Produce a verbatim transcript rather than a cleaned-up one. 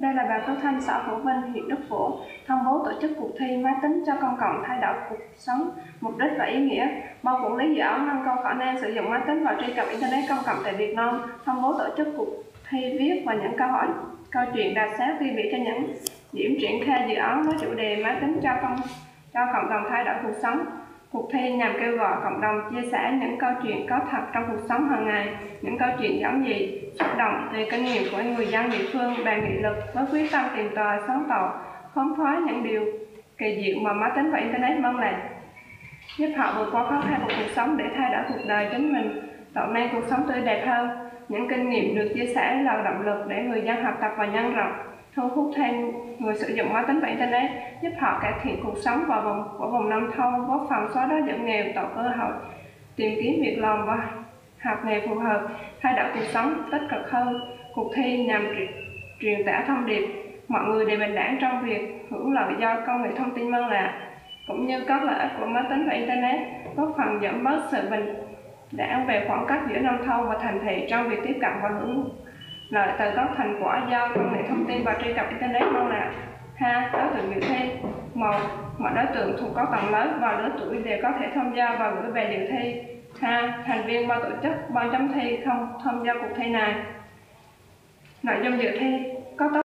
Đây là bài phát thanh xã Phổ Vinh, huyện Đức Phổ thông báo tổ chức cuộc thi máy tính cho công cộng thay đổi cuộc sống. Mục đích và ý nghĩa: Ban quản lý dự án nâng cao khả năng sử dụng máy tính và truy cập internet công cộng tại Việt Nam thông báo tổ chức cuộc thi viết và những câu hỏi câu chuyện đạt sáu tiêu biểu cho những điểm triển khai dự án với chủ đề máy tính cho công cho cộng đồng thay đổi cuộc sống. Cuộc thi nhằm kêu gọi cộng đồng chia sẻ những câu chuyện có thật trong cuộc sống hàng ngày, những câu chuyện giản dị, xúc động từ kinh nghiệm của người dân địa phương bằng nghị lực với quyết tâm tìm tòi, sáng tạo, khám phá những điều kỳ diệu mà máy tính và internet mang lại, giúp họ vượt qua khó khăn của cuộc sống để thay đổi cuộc đời chính mình, tạo nên cuộc sống tươi đẹp hơn. Những kinh nghiệm được chia sẻ là động lực để người dân học tập và nhân rộng, thu hút thêm người sử dụng máy tính và internet, giúp họ cải thiện cuộc sống vào vùng của vùng nông thôn, góp phần xóa đói giảm nghèo, tạo cơ hội tìm kiếm việc làm và học nghề phù hợp, thay đổi cuộc sống tích cực hơn. Cuộc thi nhằm truyền tải thông điệp mọi người đều bình đẳng trong việc hưởng lợi do công nghệ thông tin mang lại, cũng như các lợi ích của máy tính và internet, góp phần giảm bớt sự bình đẳng về khoảng cách giữa nông thôn và thành thị trong việc tiếp cận và hưởng lợi từ các thành quả do công nghệ thông tin và truy cập internet mang lại. Hai, đối tượng dự thi: một, mọi đối tượng thuộc các tầng lớp và lứa tuổi đều có thể tham gia và gửi về dự thi. Hai, thành viên ban tổ chức, ban chấm thi không tham gia cuộc thi này. Nội dung dự thi: có